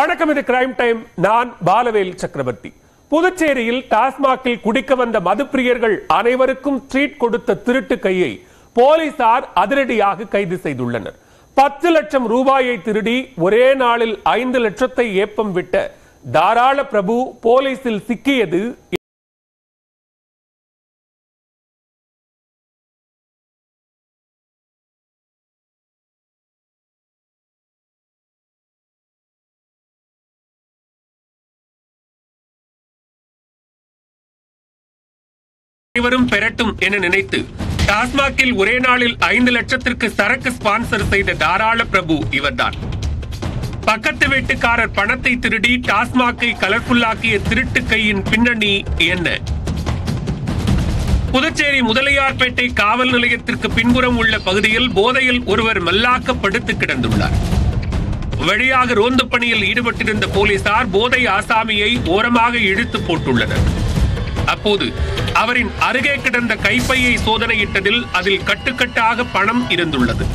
வணக்கம், இது crime time. நான் பாலவேல் சக்கரவர்த்தி. புதுச்சேரியில் டாஸ்மாகில் குடிக்க வந்த மதுப்பிரியர்கள் அனைவருக்கும் ட்ரீட் கொடுத்த திருட்டு கையை போலீசார் அதிரடியாக கைது செய்துள்ளனர். 10 லட்சம் ரூபாயை திருடி ஒரே நாளில் 5 லட்சத்தை ஏப்பம் விட்ட தாராள பிரபு போலீசில் சிக்கியது அனைவரும் பெறட்டும் என நினைத்து டாஸ்மாகில் ஒரே நாளில் 5 லட்சத்திற்கு சரக்கு ஸ்பான்சர் செய்த தாராள பிரபு இவர்தான். பக்கத்து வீட்டுக்காரர் பணத்தை திருடி டாஸ்மாகை கலர்ஃபுல்லாக்கிய திருட்டு கையின் பின்னணி என்ன? புதுச்சேரி முதலியார்பேட்டை காவல் நிலையத்திற்கு பின்புறம் உள்ள பகுதியில் போதையில் ஒருவர் மல்லாக்க படுத்து கிடந்துள்ளார். வழியாக ரோந்து பணியில் ஈடுபட்டிருந்த போலீசார் போதை ஆசாமியை ஓரமாக இழுத்து போட்டுள்ளனர். அப்போது அவரின் அருகே கிடந்த கைப்பையை சோதனையிட்டதில் அதில் கட்டுக்கட்டாக பணம் இருந்துள்ளது.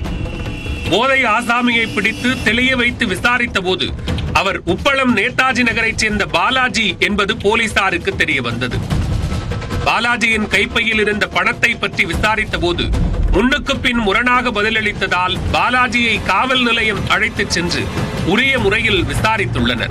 போதை ஆசாமியை பிடித்து தெளிய வைத்து விசாரித்த போது அவர் உப்பளம் நேதாஜி நகரைச் சேர்ந்த பாலாஜி என்பது போலீசாருக்கு தெரிய வந்தது. பாலாஜியின் கைப்பையில் இருந்த பணத்தை பற்றி விசாரித்த போது முன்னுக்கு பின் முரணாக பதிலளித்ததால் பாலாஜியை காவல் நிலையம் அழைத்துச் சென்று உரிய முறையில் விசாரித்துள்ளனர்.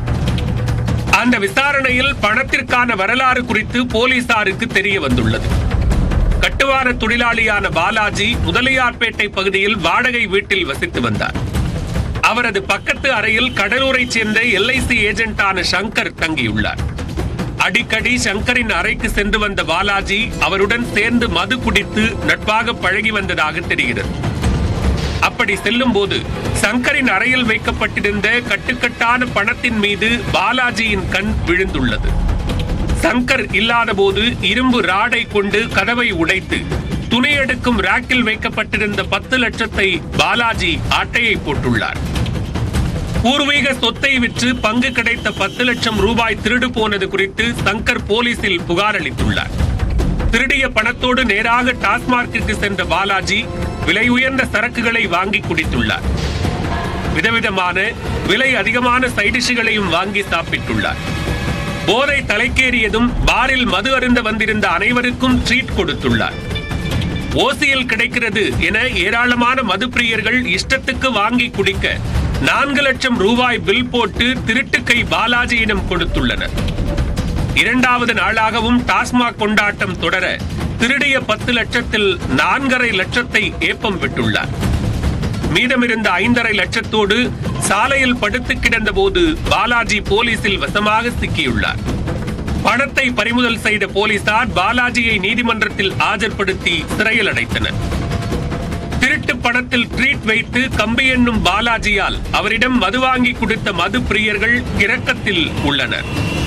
அந்த விசாரணையில் பணத்திற்கான வரலாறு குறித்து போலீசாருக்கு தெரிய வந்துள்ளது. கட்டுமான தொழிலாளியான பாலாஜி முதலியார்பேட்டை பகுதியில் வாடகை வீட்டில் வசித்து வந்தார். அவரது பக்கத்து அறையில் கடலூரைச் சேர்ந்த LIC ஏஜென்டான சங்கர் தங்கியுள்ளார். அடிக்கடி சங்கரின் அறைக்கு சென்று வந்த பாலாஜி அவருடன் சேர்ந்து மது குடித்து நட்பாக பழகி வந்ததாக தெரிகிறது. அப்படி செல்லும் போது சங்கரின் அறையில் வைக்கப்பட்டிருந்த கட்டுக்கட்டான பணத்தின் மீது பாலாஜியின் கண் விழுந்துள்ளது. சங்கர் இல்லாத போது இரும்பு ராடை கொண்டு கதவை உடைத்து துணி எடுக்கும் ராக்கில் வைக்கப்பட்டிருந்த 10 லட்சத்தை பாலாஜி ஆட்டையை போட்டுள்ளார். பூர்வீக சொத்தை விற்று பங்கு கிடைத்த 10 லட்சம் ரூபாய் திருடு போனது குறித்து சங்கர் போலீசில் புகார் அளித்துள்ளார். திருடிய பணத்தோடு நேராக டாஸ்மாகிற்கு சென்ற பாலாஜி விலை உயர்ந்த சரக்குகளை வாங்கி குடித்துள்ளார். விதவிதமான விலை அதிகமான சைடிஷ்களையும் வாங்கி சாப்பிட்டுள்ளார். போதை தலைக்கேறியதும் பாரில் மது அருந்த வந்திருந்த அனைவருக்கும் ட்ரீட் கொடுத்துள்ளார். ஓசியில் கிடைக்கிறது என ஏராளமான மதுப்பிரியர்கள் இஷ்டத்துக்கு வாங்கி குடிக்க 4 லட்சம் ரூபாய் பில் போட்டு திருட்டுக்கை பாலாஜியிடம் கொடுத்துள்ளனர். 2வது நாளாகவும் டாஸ்மாக் கொண்டாட்டம் தொடர திருடிய 10 லட்சத்தில் 4.5 லட்சத்தை ஏப்பம் விட்டுள்ளார். மீதமிருந்த 5.5 லட்சத்தோடு சாலையில் படுத்து கிடந்த போது பாலாஜி போலீசில் வசமாக சிக்கியுள்ளார். பணத்தை பறிமுதல் செய்த போலீசார் பாலாஜியை நீதிமன்றத்தில் ஆஜர்படுத்தி சிறையில் அடைத்தனர். திருட்டு பணத்தில் ட்ரீட் வைத்து கம்பி எண்ணும் பாலாஜியால் அவரிடம் மது வாங்கி கொடுத்த மது பிரியர்கள் இரக்கத்தில் உள்ளனர்.